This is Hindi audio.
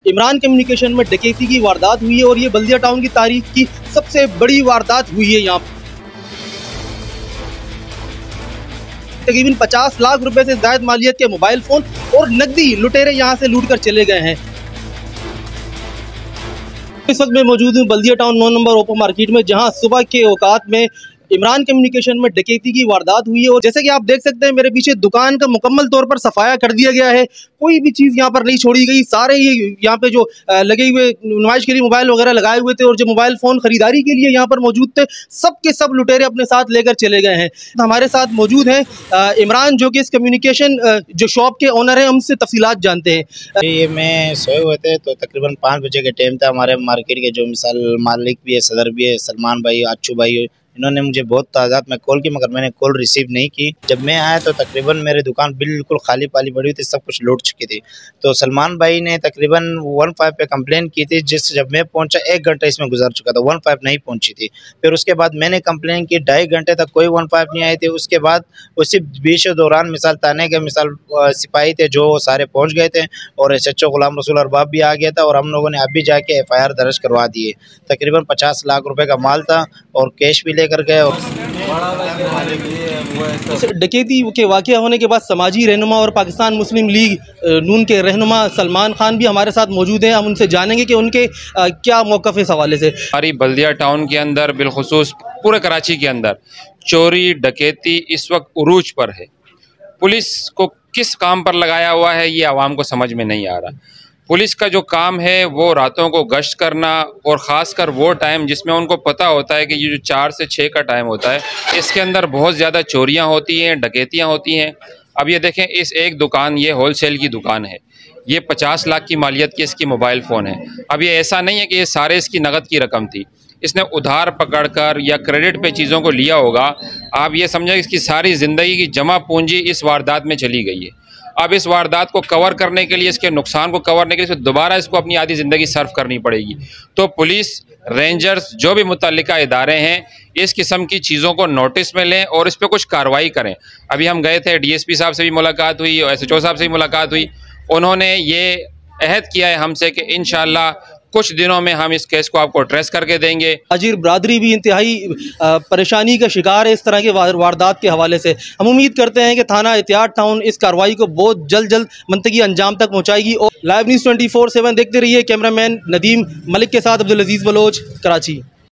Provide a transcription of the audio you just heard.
इमरान कम्युनिकेशन में डकैती की वारदात हुई है और ये बल्दिया टाउन की तारीख की सबसे बड़ी वारदात हुई है। यहाँ तकरीबन 50 लाख रुपए से ज्यादा मालियत के मोबाइल फोन और नकदी लुटेरे यहाँ से लूट कर चले गए हैं। इस वक्त मैं मौजूद हूँ Baldia town 9 number open market में, जहाँ सुबह के औकात में इमरान कम्युनिकेशन में डकैती की वारदात हुई है। और जैसे कि आप देख सकते हैं मेरे पीछे दुकान का मुकम्मल तौर पर सफाया कर दिया गया है, कोई भी चीज़ यहाँ पर नहीं छोड़ी गई। सारे ये यहाँ पे जो लगे हुए नुमाइश के लिए मोबाइल वगैरह लगाए हुए थे और जो मोबाइल फ़ोन ख़रीदारी के लिए यहाँ पर मौजूद थे, सब के सब लुटेरे अपने साथ लेकर चले गए हैं। हमारे साथ मौजूद हैं इमरान, जो कि इस कम्युनिकेशन जो शॉप के ओनर हैं, हमसे तफसीलात जानते हैं। ये मैं सोए हुए थे तो तकरीबन 5 बजे के टाइम था। हमारे मार्केट के जो मिसाल मालिक भी है, सदर भी है, सलमान भाई, अच्छू भाई, इन्होंने मुझे बहुत तादाद में कॉल की, मगर मैंने कॉल रिसीव नहीं की। जब मैं आया तो तकरीबन मेरी दुकान बिल्कुल खाली पाली पड़ी हुई थी, सब कुछ लूट चुकी थी। तो सलमान भाई ने तकरीबन 15 पे कंप्लेन की थी, जिस जब मैं पहुंचा 1 घंटा इसमें गुजर चुका था, 15 नहीं पहुंची थी। फिर उसके बाद मैंने कंप्लेन की, 2.5 घंटे तक कोई 15 नहीं आई थी। उसके बाद उसी बीच दौरान मिसाल थाने के मिसाल सिपाही थे जो सारे पहुँच गए थे और SHO गुलाम रसूल अरबाब भी आ गया था और हम लोगों ने अभी जाके FIR दर्ज करवा दिए। तकरीबन 50 लाख रुपए का माल था और कैश भी लेकर गए। डकैती के वाक़या होने के बाद समाजी रहनुमा और पाकिस्तान मुस्लिम लीग नून के रहनुमा सलमान खान भी हमारे साथ मौजूद हैं। हम उनसे जानेंगे कि उनके क्या मौक़िफ़ है इस हवाले से। हमारी बल्दिया टाउन के अंदर, बिलखुसूस पूरे कराची के अंदर चोरी डकैती इस वक्त उरूज पर है। पुलिस को किस काम पर लगाया हुआ है ये आवाम को समझ में नहीं आ रहा। पुलिस का जो काम है वो रातों को गश्त करना, और ख़ासकर वो टाइम जिसमें उनको पता होता है कि ये जो 4 से 6 का टाइम होता है, इसके अंदर बहुत ज़्यादा चोरियां होती हैं, डकैतियां होती हैं। अब ये देखें, इस एक दुकान, ये होलसेल की दुकान है, ये 50 लाख की मालियत की इसकी मोबाइल फ़ोन है। अब ये ऐसा नहीं है कि ये सारे इसकी नगद की रकम थी, इसने उधार पकड़कर या क्रेडिट पे चीज़ों को लिया होगा। आप ये समझें इसकी सारी ज़िंदगी की जमा पूंजी इस वारदात में चली गई है। अब इस वारदात को कवर करने के लिए, इसके नुकसान को कवर करने के लिए दोबारा इसको अपनी आधी ज़िंदगी सर्व करनी पड़ेगी। तो पुलिस, रेंजर्स, जो भी मुतल्लिका इदारे हैं, इस किस्म की चीज़ों को नोटिस में लें और इस पर कुछ कार्रवाई करें। अभी हम गए थे, DSP साहब से भी मुलाकात हुई और SHO साहब से भी मुलाकात हुई। उन्होंने ये अहद किया है हमसे कि इंशाअल्लाह कुछ दिनों में हम इस केस को आपको ट्रेस करके देंगे। हाजिर बरादरी भी इंतहाई परेशानी का शिकार है इस तरह के वारदात के हवाले से। हम उम्मीद करते हैं कि थाना एहतियात टाउन इस कार्रवाई को बहुत जल्द मंतकी अंजाम तक पहुँचाएगी। और लाइव न्यूज़ 24/7 देखते रहिए। कैमरामैन नदीम मलिक के साथ अब्दुल अजीज़ बलोच, कराची।